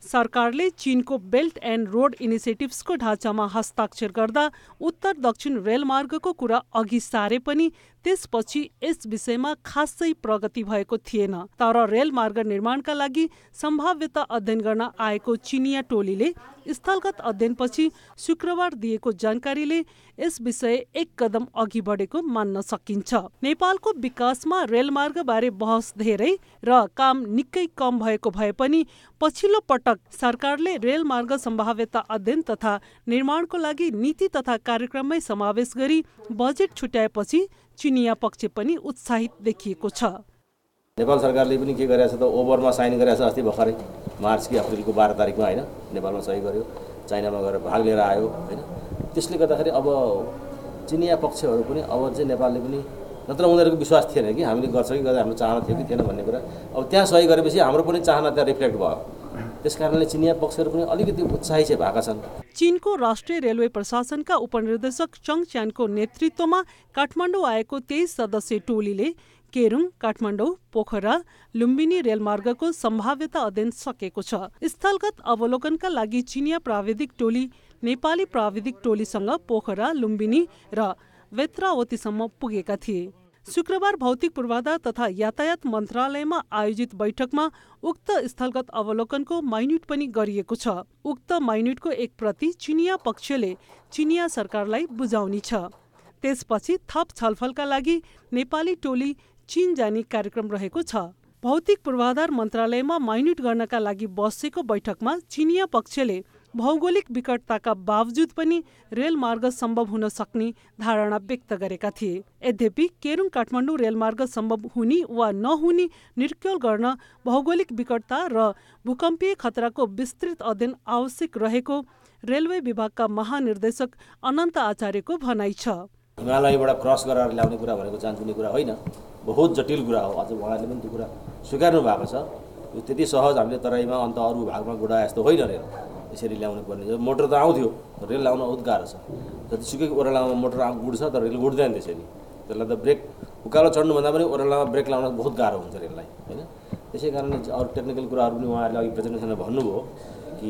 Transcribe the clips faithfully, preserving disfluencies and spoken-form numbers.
सरकारले चीनको belt and road इनिसिएटिभ्सको ढाँचामा हस्ताक्षर गर्दा उत्तर दक्षिण रेलमार्गको कुरा अघि सारे पनि त्यसपछि यस विषयमा खासै प्रगति भएको थिएन। तर रेलमार्ग निर्माणका लागि सम्भाव्यता अध्ययन गर्न आएको चिनिया टोलीले स्थलगत अध्ययनपछि शुक्रबार दिएको जानकारीले यस विषय एक कदम अघि बढेको मान्न सकिन्छ। नेपालको विकासमा रेलमार्गबारे बहस धेरै र काम निकै कम भएको भए पनि पछिल्लो पटक सरकारले रेलमार्ग सम्भाव्यता अध्ययन तथा निर्माणको लागि नीति तथा कार्यक्रममै समावेश गरी बजेट छुट्याएपछि चिनिया पक्ष पनि उत्साहित देखिएको छ। नेपाल सरकारले पनि के गरेछ त ओभरमा साइन गरेछ अस्ति भर्खरै मार्च कि अप्रिलको बाह्र तारिकमा हैन नेपालमा सही गर्यो, चाइनामा गएर भाग लिएर आयो हैन। त्यसले गर्दाखेरि अब चिनिया पक्षहरू पनि अब चाहिँ नेपालले पनि नत्र उनीहरूको विश्वास थिएन कि हामीले गर्छ कि गर्दा हाम्रो चाहना थियो कि थिएन भन्ने कुरा अब त्यहाँ सही गरेपछि हाम्रो पनि चाहना त्यहाँ रिफ्लेक्ट भयो। त्यसकारणले चिनिया पक्षहरू पनि अलिकति उत्साही चाहिँ भएका छन्। चीनको राष्ट्रिय रेलवे प्रशासनका उपनिर्देशक चङ च्यानको नेतृत्वमा काठमाडौँ आएको तेइस सदस्यीय टोलीले केरुङ, काठमाडौँ, पोखरा, लुम्बिनी रेलमार्गको सम्भाव्यता अध्ययन सकेको छ। स्थलगत अवलोकनका लागि चिनिया प्राविधिक टोली नेपाली प्राविधिक टोलीसँग पोखरा, लुम्बिनी र वेत्रावतीसम्म पुगेका थिए। शुक्रबार भौतिक पूर्वाधार तथा यातायात मन्त्रालयमा आयोजित बैठकमा उक्त स्थलगत अवलोकनको माइन्युट पनि गरिएको छ। उक्त माइन्युटको एक प्रति चिनिया पक्षले चिनिया सरकारलाई बुझाउनी छ। त्यसपछि थप छलफलका लागि नेपाली टोली चीन जाने कार्यक्रम रहेको छ। भौतिक पूर्वाधार मन्त्रालयमा माइन्युट गर्नका लागि बसेको बैठकमा चिनिया पक्षले भौगोलिक विकटताका बावजुद पनि रेलमार्ग सम्भव हुन सक्ने धारणा व्यक्त गरेका थिए। यद्यपि केरुङ काठमाडौँ रेलमार्ग सम्भव हुने वा नहुने निर्क्युल गर्न भौगोलिक विकटता र भूकम्पीय खतराको विस्तृत अध्ययन आवश्यक रहेको रेलवे विभागका महानिर्देशक अनन्त आचार्यको भनाइ छ। हिमालयबाट क्रस गरेर ल्याउने कुरा भनेको चान्चुने कुरा होइन, बहुत जटिल कुरा हो। अझ उहाँले पनि त्यो कुरा स्वीकार्नु भएको छ। यो त्यति सहज हामीले तराईमा अन्त अरू भागमा गुडा जस्तो होइन रेल यसरी ल्याउनु पर्ने। मोटर त आउँथ्यो, रेल ल्याउन बहुत गाह्रो छ। जतिसुकै ओह्रालामा मोटर गुड्छ तर रेल गुड्दैन त्यसरी। त्यसलाई त ब्रेक उकालो चढ्नुभन्दा पनि ओह्रालामा ब्रेक लाउन बहुत गाह्रो हुन्छ रेललाई होइन। त्यसै कारणले अरू टेक्निकल कुराहरू पनि उहाँहरूले अघि प्रेजेन्टेसनमा भन्नुभयो कि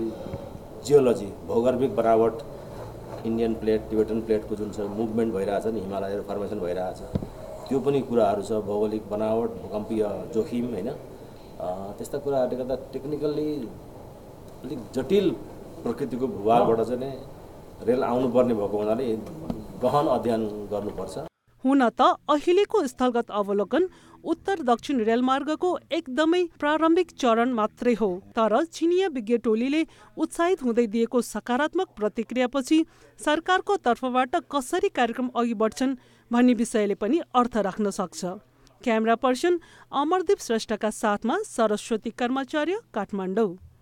जियोलोजी भौगर्भिक बनावट, इन्डियन प्लेट, टिबेटन प्लेटको जुन छ मुभमेन्ट भइरहेछ नि, हिमालयहरू फर्मेसन भइरहेछ, त्यो पनि कुराहरू छ। भौगोलिक बनावट, भूकम्पीय जोखिम होइन, त्यस्ता कुराहरूले गर्दा टेक्निकल्ली अलिक जटिल प्रकृतिको भूभागबाट चाहिँ रेल आउनुपर्ने भएको हुनाले गहन अध्ययन गर्नुपर्छ। हुन त अहिलेको स्थलगत अवलोकन उत्तर दक्षिण रेलमार्गको एकदमै प्रारम्भिक चरण मात्रै हो। तर चिनिया विज्ञ टोलीले उत्साहित हुँदै दिएको सकारात्मक प्रतिक्रियापछि सरकारको तर्फबाट कसरी कार्यक्रम अघि बढ्छन् भन्ने विषयले पनि अर्थ राख्न सक्छ। क्यामेरा पर्सन अमरदीप श्रेष्ठका साथमा सरस्वती कर्माचार्य, काठमाडौँ।